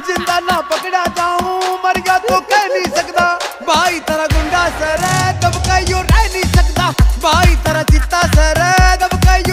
जिंदा ना पकड़ा जाऊं, मर गया तो कह नहीं सकता भाई तेरा